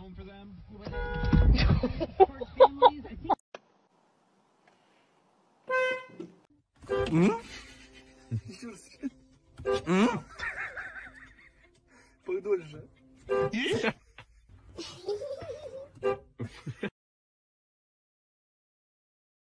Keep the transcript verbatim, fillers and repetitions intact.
home for them. For families, I think. Mm? Mm? Подольше.